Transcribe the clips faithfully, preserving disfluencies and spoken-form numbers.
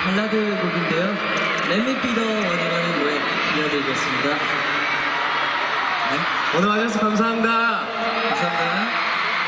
발라드 곡인데요. Let Me Be The One이라는 노래 들려드리겠습니다. 네. 오늘 와주셔서 감사합니다. 감사합니다.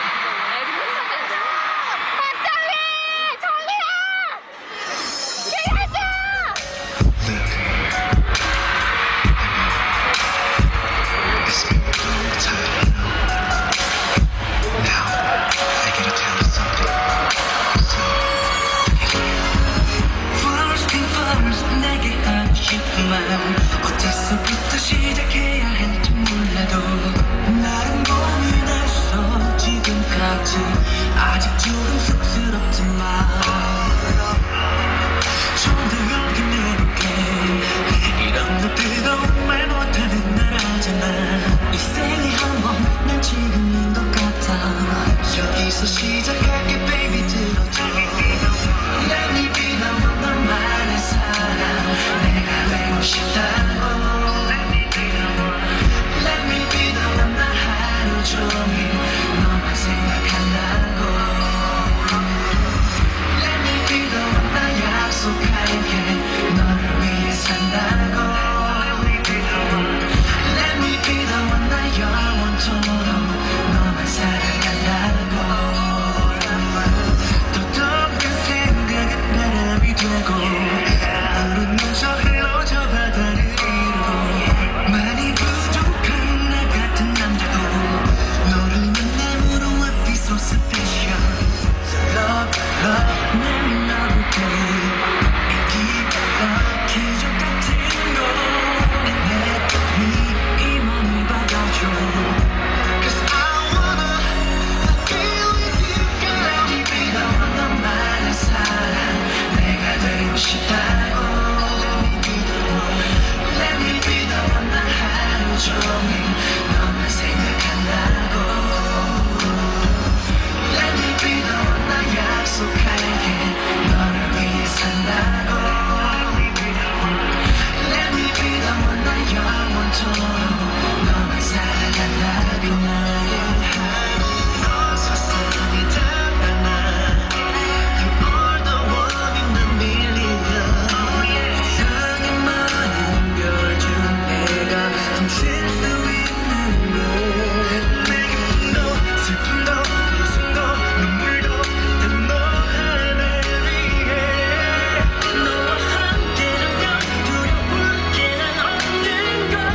어디서부터 시작해야 할지 몰라도 나름 고민했어 지금까지. 아직 조금 쑥스럽지만 좀 더 용기 내볼게. 이런 것들도 말 못하는 나라잖아. 이 생에 한 번 난 지금인 것 같아. 여기서 시작할게 baby 들어줘. Let me be the one 너만의 사랑 내가 되고 싶다고. Let me be the one 나 하루 종일 너만 생각한다고. Let me be the one 나 약속할게 너를 위해 산다고. Let me be the one 나 영원토록 너만 사랑한다고. 또 생각은 바람이 되고 푸른 눈저 흘러져 바다를 이루고. 많이 부족한 나 같은 남자도 너를 만남으로 I feel so special. Love, love, 날 lov을게. 이기가 기적 같은 거. Let me 이 맘을 받아줘. Cause I wanna feel with you girl. Let me be the one 너만의 사랑 내가 되고 싶다고. Let me be the one 나 하루 종일 너만 생각한다고. Let me be the one 나 약속할게 너를 위해 산다고. Let me be the one 나 영원토록 너만 사랑한다고. 나의 하루 세상이 달라나. You are the one in the million. 세상의 많은 별 중 내가 훔칠 수 있는 곳. 내 기쁨도 슬픔도 웃음도 눈물도 다 너 하나를 위해. 너와 함께라면 두려울 게 난 없는 걸.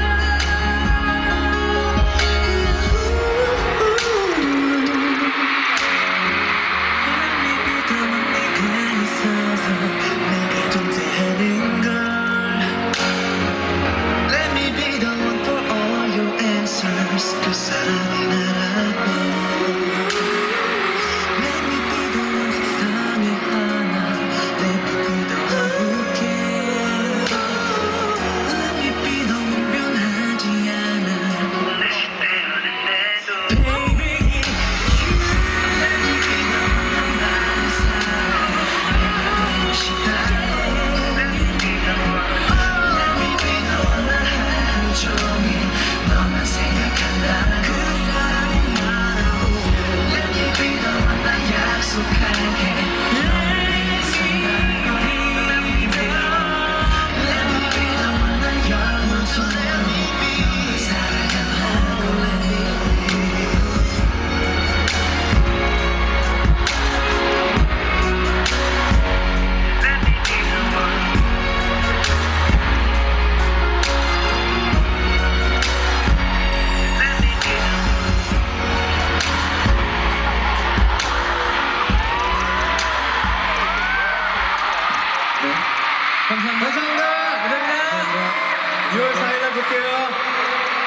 Let me be the one 네가 있어서 내가 존재하는 걸. Let me be the one for all your answers. 그 사람이 나라고. Let me be the one 세상에 하나 내 부끄도 함께. Let me be the one 변하지 않아. Baby you. Let me be the one 너만의 사랑 내가 되고 싶다고. Let me be the one 나 하루 종일 너만 생각한다고. Let me be the one 나 약속할게 너를 위해 산다고. Let me be the one 나 영원토록 너만 사랑한다고. Let me 감사합니다. 감사합니다. 감사합니다. 유월 사일 날 볼게요.